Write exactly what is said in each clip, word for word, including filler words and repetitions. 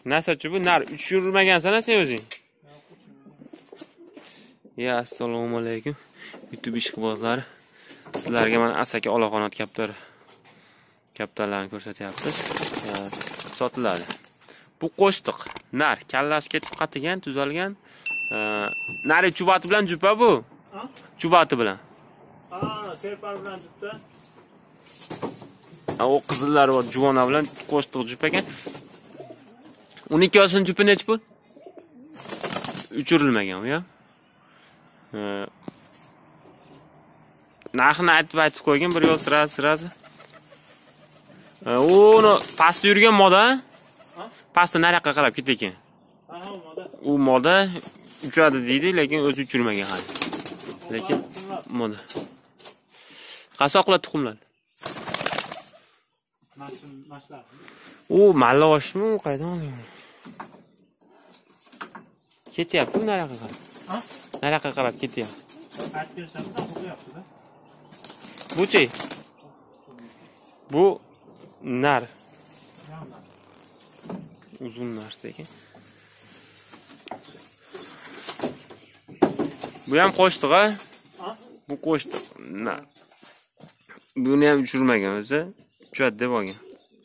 Nasachi bu nar uchirilmagansan sen o'zing. Ya assalomu alaykum. YouTube ishqibozlari. Sizlarga mana asaka olaqonat kaptar kaptarlarni ko'rsatyapmiz. Sotiladi. Bu qo'shtiq, nar, kallasi ketib qatigan, tuzalgan. Nari chubati bilan jupa bu. Chubati bilan. Ha, serpar bilan jupda. O qizillari bor, juvona bilan qo'shtiq jup ekan. o'n ikki yoshning jupi nech pul? Uchirilmagan u, ya. Narxini aytib aytib qo'ygan, bir yo'l sirasi sirasi. Uni pastda yurgan moda, pastda nariyoqqa qarab ketgan. Ha, moda. U moda uchadi deydi, lekin o'zi uchirmagan hali. Lekin moda. Qasoqlar tuxumlar. Mashim, mashlar. U mallavoshmi, u qaydan olgan? Ketyapti nariyoqqa qarab. Ha? Nariyoqqa qarab ketyapti. Aytib berishamiz-da, qo'yapti-da. Bu-chi? Bu nar. Uzun narsa ekan. Bu ham qo'shtiq, ha? Bu qo'shtiq. Nar. Buni ham uchirmagan o'zi. Uchadi deb olgan.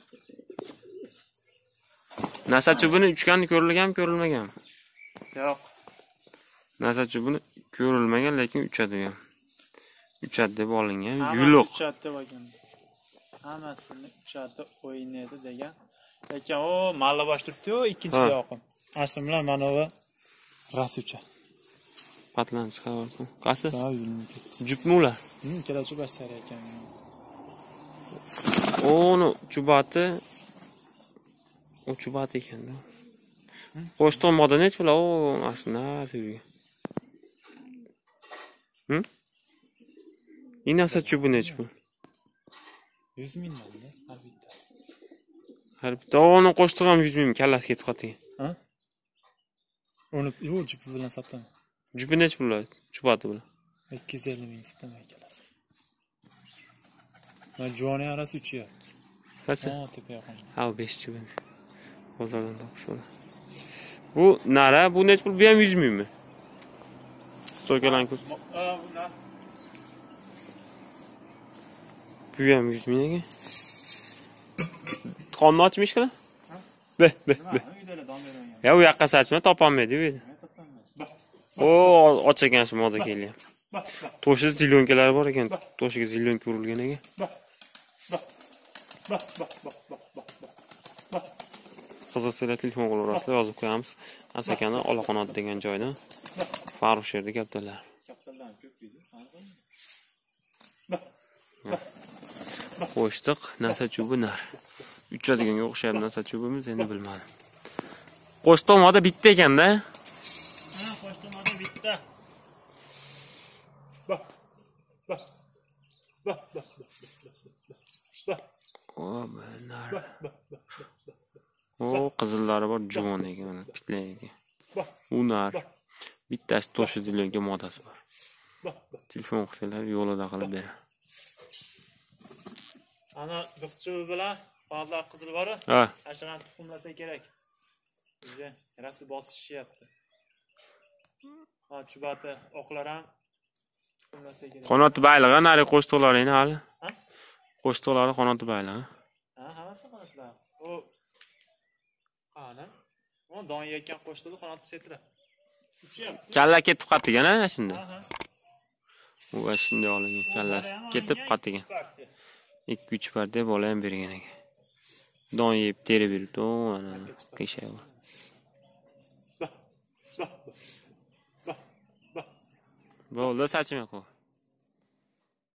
Nasachi buni uchganni ko'rilganmi, ko'rilmaganmi? Yo'q. Nasachi buni ko'rilmagan, lekin uchadi ham. Uchadi deb olingan. Yuluq. Uchadi deb olgan. Hammasini uchadi o'ynaydi degan. Lekin o malla boshtiribdi-yu, ikkinchida oqim. Ashim bilan mana bu ras uchadi. Patlan chiqarib. Qasi? Ha, yulib ketdi. Jupmi ular? Hmm, ikkala chubat sar ekan. Onu chubati o chubat ekan-da. Qo'shtiq moda nech pul? O, aslida yurgan. Hm? Inasa chubi nech pul? yuz mingdan-da har bittasi. Har bitta onu qo'shtiq ham yuz ming kallasi ketib qoldi. Ha? Uni yo'q jupi bilan sotaman. Jupi nech pul? Chubati bilan. ikki yuz ellik ming sotaman ikkalasi. Va joni arasi uchyapti. Qasi? Ha, tepa yoqon. Ha, besh chubi. Bozordan topish bo'lar. Bu nara, bu nech pul? Bu ham yuz mingmi? Stokalan ko'z. Ha, bunda. Bu ham yuz ming ekan. Qonni ochmishmi? Be, be, be. Ya u yoqqa sachma, topolmaydi bu. O, ochagan shu moda kelyapti. To'shida zilonkalar bor ekan. To'shiga zilonka urilgan ekan. Qiziqsanglar telefon qilaverasizlar, yozib qo'yamiz. Asakani olaqonot degan joyda. Farruh yerda kaptarlar. Kaptarlarni ko'p deydi. Qo'shtiq, nasachi bu nar. Uchadiganga o'xshaydi nasachi bumi, endi bilmadim. Qo'shtiq moda bitta ekanda. Ha, qo'shtiq moda bitta. Ba. Ba. Ba. Ba. O, nar. O, qizillari bor, juvon ekan, mana pitlar ekan. U nar. Bittasi to'shi zilonga modasi bor. Telefon qilsalar yo'lida qilib beraman. Ana duxchi bilan qonatlar qizil bor-ku. Ha. Ashig'an tuxumlasa kerak. O'zi rasl bosishyapti. Ha, chubati oqlar ham tuxumlasa kerak. Qanoti baylig'i nari qo'shtiqlarini hali. Ha? Qo'shtiqlari qanoti baylig'i. Ha, hammasi qanotlar. O qani? O don yekkan qo'shtiqni qanoti setra. Uchyapti. Kalla ketib qatigan a shunda. Ha, ha. U shunday olingan kallasi ketib qatigan. ikki uch parda bola ham bergan ekan. Don yeb teri beribdi, ana qishay bor. Bo'ldi, sachma qo'y.